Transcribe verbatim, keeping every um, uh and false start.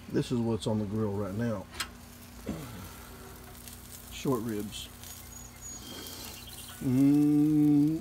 This is what's on the grill right now. Short ribs. Mmm.